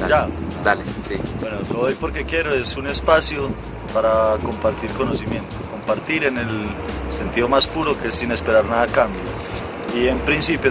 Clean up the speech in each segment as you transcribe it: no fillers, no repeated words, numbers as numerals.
Dale, Ya. dale, sí. Bueno, lo doy porque quiero, es un espacio para compartir conocimiento, compartir en el sentido más puro, que es sin esperar nada a cambio. Y en principio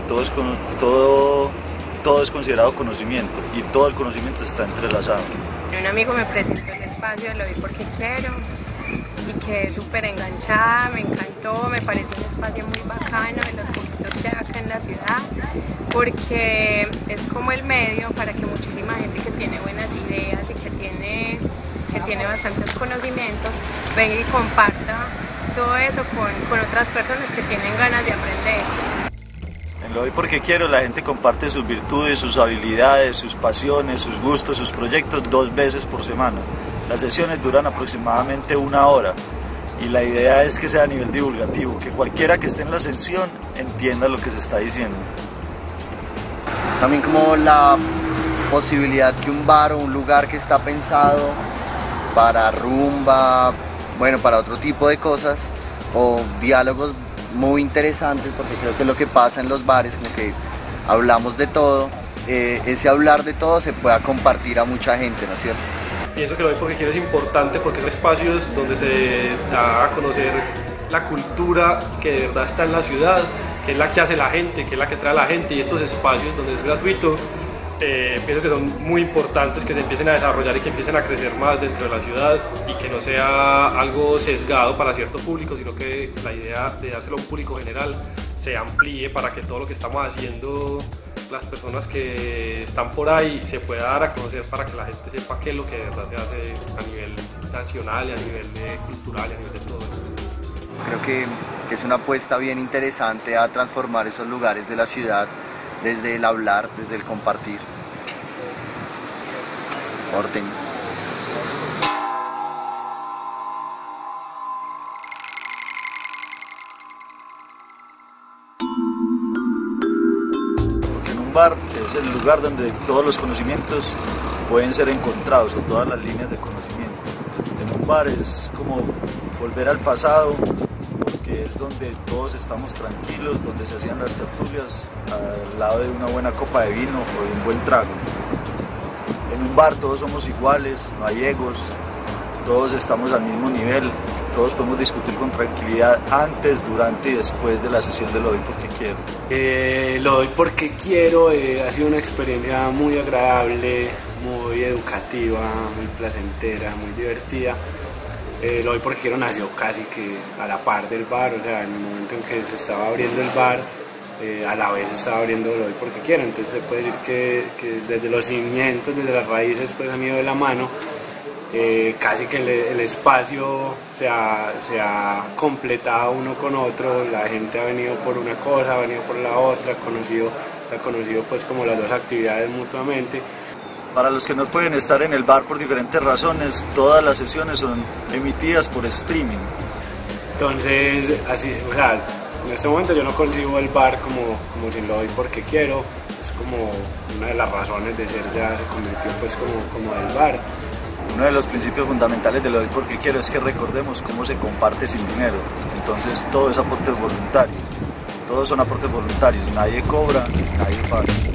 todo es considerado conocimiento y todo el conocimiento está entrelazado. Un amigo me presentó el espacio de Lo doy porque quiero y quedé súper enganchada, me encantó, me pareció un espacio muy bacano de los poquitos que hay acá en la ciudad, porque es como el medio para que muchísima gente que tiene buenas ideas y que tiene bastantes conocimientos venga y comparta todo eso con otras personas que tienen ganas de aprender. En Lo doy porque quiero, la gente comparte sus virtudes, sus habilidades, sus pasiones, sus gustos, sus proyectos 2 veces por semana. Las sesiones duran aproximadamente 1 hora y la idea es que sea a nivel divulgativo, que cualquiera que esté en la sesión entienda lo que se está diciendo. También como la posibilidad que un bar o un lugar que está pensado para rumba, bueno, para otro tipo de cosas o diálogos muy interesantes, porque creo que lo que pasa en los bares, como que hablamos de todo, ese hablar de todo se pueda compartir a mucha gente, ¿no es cierto? Pienso que Lo doy porque quiero es importante porque son espacios donde se da a conocer la cultura que de verdad está en la ciudad, que es la que hace la gente, que es la que trae a la gente, y estos espacios donde es gratuito, pienso que son muy importantes que se empiecen a desarrollar y que empiecen a crecer más dentro de la ciudad y que no sea algo sesgado para cierto público, sino que la idea de dárselo a un público general se amplíe para que todo lo que estamos haciendo, las personas que están por ahí, se pueda dar a conocer para que la gente sepa qué es lo que de verdad se hace a nivel nacional y a nivel cultural y a nivel de todo eso. Creo que es una apuesta bien interesante a transformar esos lugares de la ciudad desde el hablar, desde el compartir. Orden. Porque en un bar es el lugar donde todos los conocimientos pueden ser encontrados, o todas las líneas de conocimiento. En un bar es como volver al pasado, porque es donde todos estamos tranquilos, donde se hacían las tertulias al lado de una buena copa de vino o de un buen trago. En un bar todos somos iguales, no hay egos, todos estamos al mismo nivel, todos podemos discutir con tranquilidad antes, durante y después de la sesión de Lo doy porque quiero. Lo doy porque quiero, ha sido una experiencia muy agradable, muy educativa, muy placentera, muy divertida. Lo doy porque quiero nació casi que a la par del bar, o sea, en el momento en que se estaba abriendo el bar, a la vez estaba abriendo Lo doy porque quiero. Entonces se puede decir que desde los cimientos, desde las raíces, pues han ido de la mano. Casi que el espacio se ha completado uno con otro, la gente ha venido por una cosa, ha venido por la otra, se ha conocido pues como las dos actividades mutuamente. Para los que no pueden estar en el bar por diferentes razones, todas las sesiones son emitidas por streaming. Entonces, así, o sea, en este momento yo no concibo el bar como si Lo doy porque quiero, es como una de las razones de ser, ya se convirtió pues como el bar. Uno de los principios fundamentales de Lo doy porque quiero es que recordemos cómo se comparte sin dinero. Entonces todo es aportes voluntarios, todos son aportes voluntarios, nadie cobra, nadie paga.